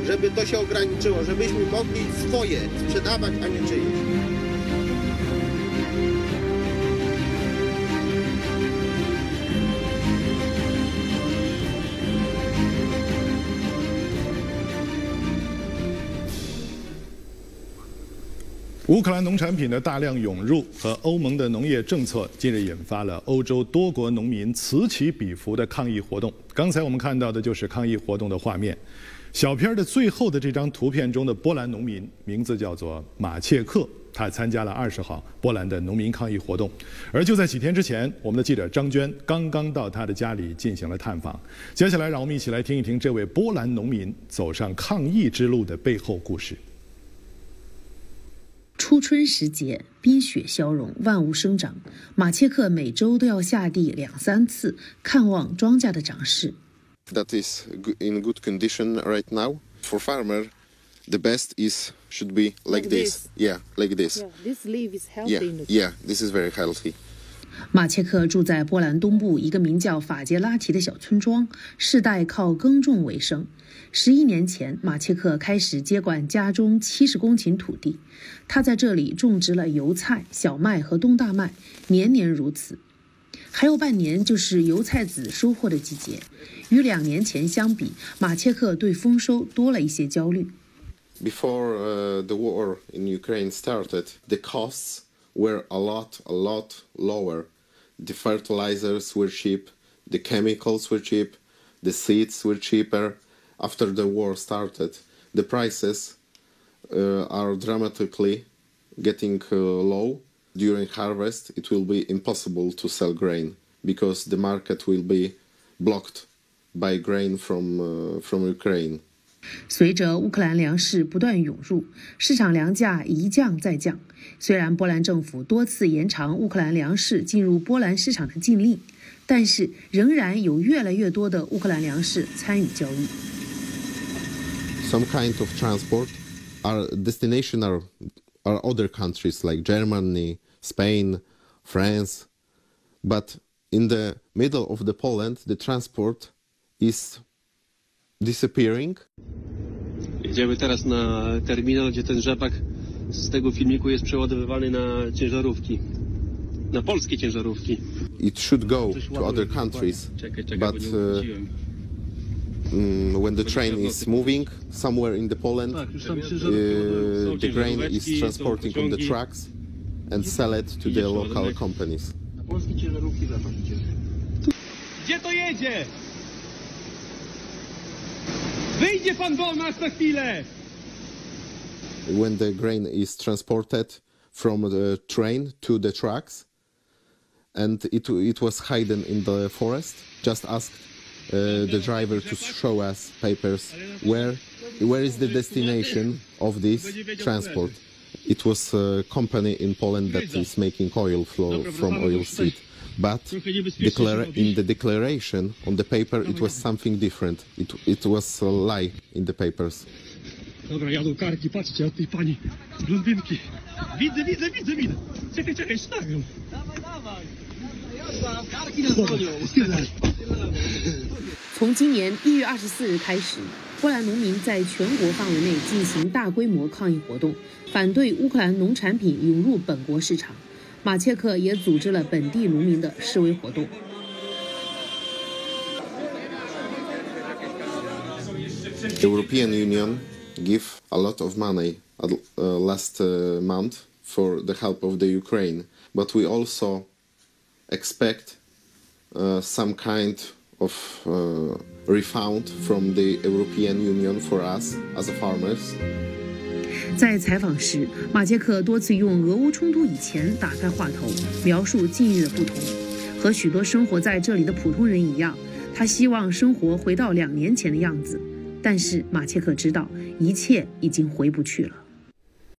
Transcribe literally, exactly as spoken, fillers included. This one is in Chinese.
żeby to się ograniczyło, żebyśmy mogli swoje sprzedawać, a nie czyjeś. 乌克兰农产品的大量涌入和欧盟的农业政策，近日引发了欧洲多国农民此起彼伏的抗议活动。刚才我们看到的就是抗议活动的画面。小片的最后的这张图片中的波兰农民，名字叫做马切克，他参加了二十号波兰的农民抗议活动。而就在几天之前，我们的记者张娟刚刚到他的家里进行了探访。接下来，让我们一起来听一听这位波兰农民走上抗议之路的背后故事。 初春时节，冰雪消融，万物生长。马切克每周都要下地两三次，看望庄稼的长势。 That is in good condition right now. For farmer, the best is should be like, like this. this. Yeah, like this. Yeah, this leaf is healthy. Yeah, yeah, this is very healthy. 马切克住在波兰东部一个名叫法杰拉提的小村庄，世代靠耕种为生。十一年前，马切克开始接管家中七十公顷土地，他在这里种植了油菜、小麦和冬大麦，年年如此。还有半年就是油菜籽收获的季节，与两年前相比，马切克对丰收多了一些焦虑。 Before uh, the war in Ukraine started, the costs were a lot, a lot lower. The fertilizers were cheap, the chemicals were cheap, the seeds were cheaper. After the war started, the prices uh, are dramatically getting uh, low. During harvest, it will be impossible to sell grain because the market will be blocked by grain from, uh, from Ukraine. 随着乌克兰粮食不断涌入，市场粮价一降再降。虽然波兰政府多次延长乌克兰粮食进入波兰市场的禁令，但是仍然有越来越多的乌克兰粮食参与交易。 Some kind of transport, our destination are, are other countries like Germany, Spain, France, but in the middle of the Poland, the transport is disappearing. Jedziemy teraz na terminal, gdzie ten rzepak z tego filmiku jest przeładowywany na ciężarówki, na polskie ciężarówki. It should go to other countries, but uh, when the train is moving somewhere in the Poland, uh, the grain is transporting on the trucks and sell it to the local companies. Gdzie to jedzie? Wyjdzie pan do nas na chwilę! When the grain is transported from the train to the trucks, and it, it was hidden in the forest, just asked uh, the driver to show us papers where, where is the destination of this transport. It was a company in Poland that is making oil flow from oilseed. But declara in the declaration on the paper, it was something different. It, it was a lie in the papers. Dobra, jadą karki, patrzcie, od tej pani blondynki. Widzę, widzę, widzę, widzę. Czekaj, czekaj, szlagram. Dawaj, dawaj. Karki nas gonią. 从今年一月二十四日开始，波兰农民在全国范围内进行大规模抗议活动，反对乌克兰农产品涌入本国市场。马切克也组织了本地农民的示威活动。 The European Union gave a lot of money uh, last uh, month for the help of the Ukraine, but we also expect uh, some kind of uh, refund from the European Union for us as a farmers. 在采访时，马切克多次用俄乌冲突以前打开话头，描述境遇的不同。和许多生活在这里的普通人一样，他希望生活回到两年前的样子。但是马切克知道，一切已经回不去了。